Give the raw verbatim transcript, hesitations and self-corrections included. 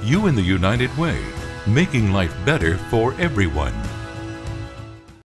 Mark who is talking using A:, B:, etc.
A: You in the United Way, making life better for everyone.